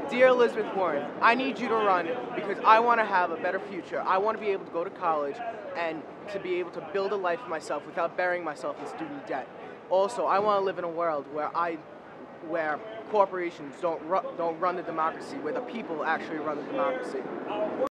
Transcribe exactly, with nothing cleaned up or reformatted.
Dear Elizabeth Warren, I need you to run because I want to have a better future. I want to be able to go to college and to be able to build a life for myself without burying myself in student debt. Also, I want to live in a world where I, where corporations don't ru don't run the democracy, where the people actually run the democracy.